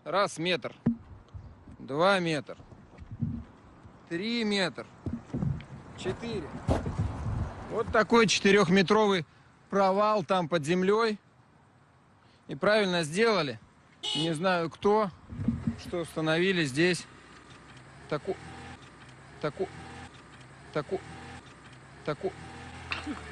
Раз метр, 2 метра, 3 метра, 4. Вот такой 4-метровый провал там под землей. И правильно сделали. Не знаю кто, что установили здесь такую